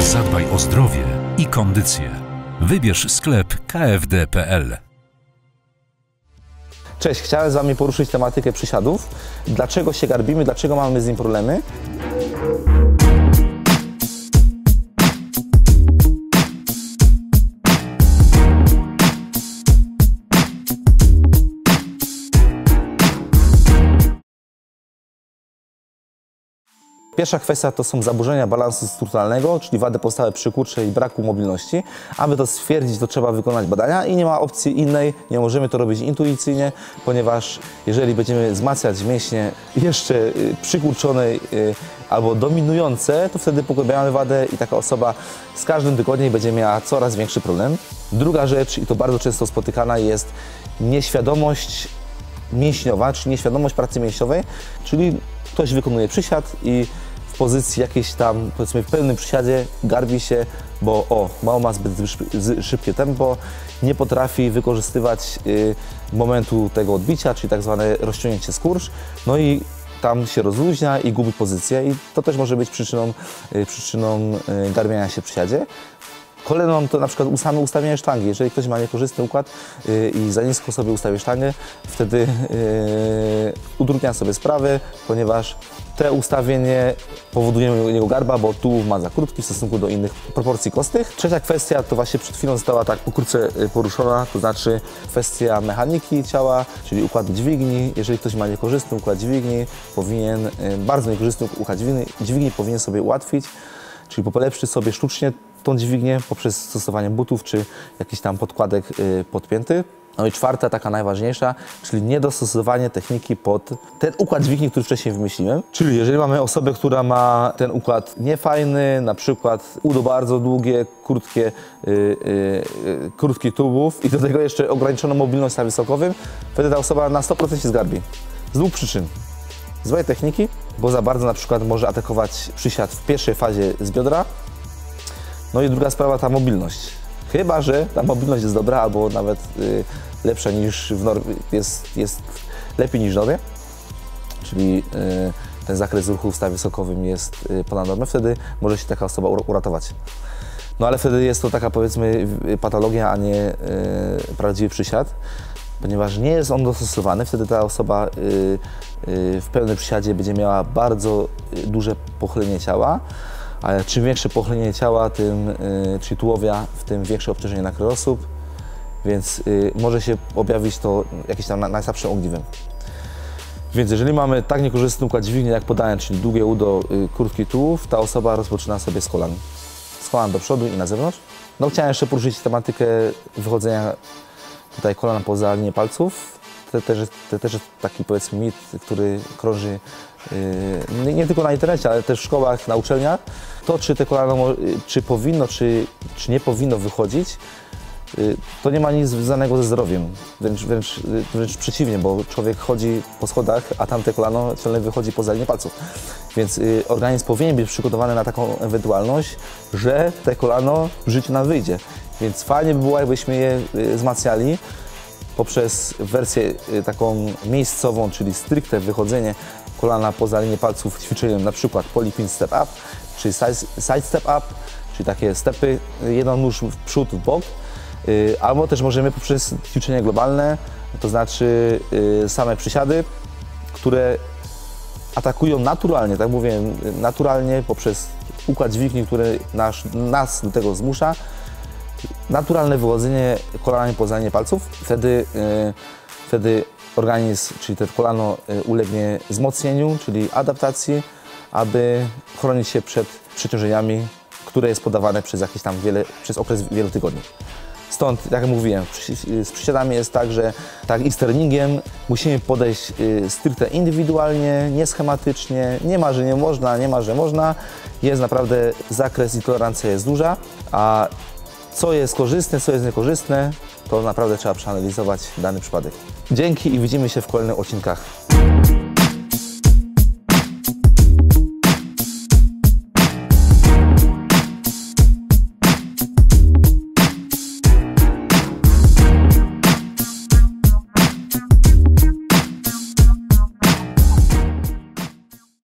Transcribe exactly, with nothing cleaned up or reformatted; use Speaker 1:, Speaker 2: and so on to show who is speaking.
Speaker 1: Zadbaj o zdrowie i kondycję. Wybierz sklep k f d kropka p l.
Speaker 2: Cześć, chciałem z Wami poruszyć tematykę przysiadów. Dlaczego się garbimy, dlaczego mamy z nim problemy? Pierwsza kwestia to są zaburzenia balansu strukturalnego, czyli wady postawy przykurczej i braku mobilności. Aby to stwierdzić, to trzeba wykonać badania i nie ma opcji innej, nie możemy to robić intuicyjnie, ponieważ jeżeli będziemy wzmacniać mięśnie jeszcze przykurczone albo dominujące, to wtedy pogłębiamy wadę i taka osoba z każdym tygodniem będzie miała coraz większy problem. Druga rzecz, i to bardzo często spotykana, jest nieświadomość mięśniowa, czyli nieświadomość pracy mięśniowej, czyli ktoś wykonuje przysiad i w pozycji jakiejś tam, powiedzmy w pełnym przysiadzie garbi się, bo o, mało ma zbyt szybkie tempo, nie potrafi wykorzystywać y, momentu tego odbicia, czyli tak zwane rozciągnięcie skurcz, no i tam się rozluźnia i gubi pozycję i to też może być przyczyną, y, przyczyną y, garbienia się w przysiadzie. Kolejną to na przykład same ustawienie sztangi. Jeżeli ktoś ma niekorzystny układ yy, i za nisko sobie ustawi sztangę, wtedy yy, utrudnia sobie sprawę, ponieważ te ustawienie powoduje u niego garba, bo tułów ma za krótki w stosunku do innych proporcji kostnych. Trzecia kwestia to właśnie przed chwilą została tak pokrótce poruszona, to znaczy kwestia mechaniki ciała, czyli układu dźwigni. Jeżeli ktoś ma niekorzystny układ dźwigni, powinien, yy, bardzo niekorzystny układ dźwigni, dźwigni powinien sobie ułatwić, czyli polepszyć sobie sztucznie tą dźwignię poprzez stosowanie butów czy jakiś tam podkładek yy, podpięty. No i czwarta, taka najważniejsza, czyli niedostosowanie techniki pod ten układ dźwigni, który wcześniej wymyśliłem. Czyli jeżeli mamy osobę, która ma ten układ niefajny, na przykład udo bardzo długie, krótkie, yy, yy, krótki tułów i do tego jeszcze ograniczoną mobilność w stawie skokowym, wtedy ta osoba na sto procent się zgarbi. Z dwóch przyczyn. Złej techniki, bo za bardzo na przykład może atakować przysiad w pierwszej fazie z biodra. No i druga sprawa, ta mobilność. Chyba że ta mobilność jest dobra, albo nawet y, lepsza niż w normie, jest, jest lepiej niż w normie, czyli y, ten zakres ruchu w stawie skokowym jest y, ponad normę, wtedy może się taka osoba uratować. No ale wtedy jest to taka, powiedzmy, patologia, a nie y, prawdziwy przysiad, ponieważ nie jest on dostosowany, wtedy ta osoba y, y, w pełnym przysiadzie będzie miała bardzo duże pochylenie ciała. Ale czym większe pochylenie ciała, tym, yy, czyli tułowia, w tym większe obciążenie na kręgosłup, więc yy, może się objawić to jakimś tam najsłabszym ogniwem. Więc jeżeli mamy tak niekorzystny układ dźwigni, jak podałem, czyli długie udo, yy, krótki tułów, ta osoba rozpoczyna sobie z kolan. Z kolan do przodu i na zewnątrz. No chciałem jeszcze poruszyć tematykę wychodzenia tutaj kolan poza linię palców. To też, to też jest taki, powiedzmy, mit, który krąży Yy, nie tylko na internecie, ale też w szkołach, na uczelniach. To, czy te kolano, czy powinno, czy, czy nie powinno wychodzić, yy, to nie ma nic związanego ze zdrowiem. Wręcz, wręcz, wręcz przeciwnie, bo człowiek chodzi po schodach, a tamte kolano ciągle wychodzi poza linię palców. Więc yy, organizm powinien być przygotowany na taką ewentualność, że te kolano w życiu nam wyjdzie. Więc fajnie by było, jakbyśmy je yy, wzmacniali poprzez wersję yy, taką miejscową, czyli stricte wychodzenie kolana poza linię palców ćwiczeniem, na przykład polypin step up, czy side step up, czyli takie stepy, jedną nóż w przód, w bok, albo też możemy poprzez ćwiczenie globalne, to znaczy same przysiady, które atakują naturalnie, tak mówię, naturalnie poprzez układ dźwigni, który nas, nas do tego zmusza, naturalne wychodzenie kolana poza linię palców, wtedy, wtedy organizm, czyli to kolano ulegnie wzmocnieniu, czyli adaptacji, aby chronić się przed przeciążeniami, które jest podawane przez jakiś tam wiele, przez okres wielu tygodni. Stąd, jak mówiłem, z przysiadami jest tak, że tak i z treningiem musimy podejść stricte indywidualnie, nieschematycznie, nie ma, że nie można, nie ma, że można. Jest naprawdę zakres i tolerancja jest duża, a co jest korzystne, co jest niekorzystne, to naprawdę trzeba przeanalizować dany przypadek. Dzięki i widzimy się w kolejnych odcinkach.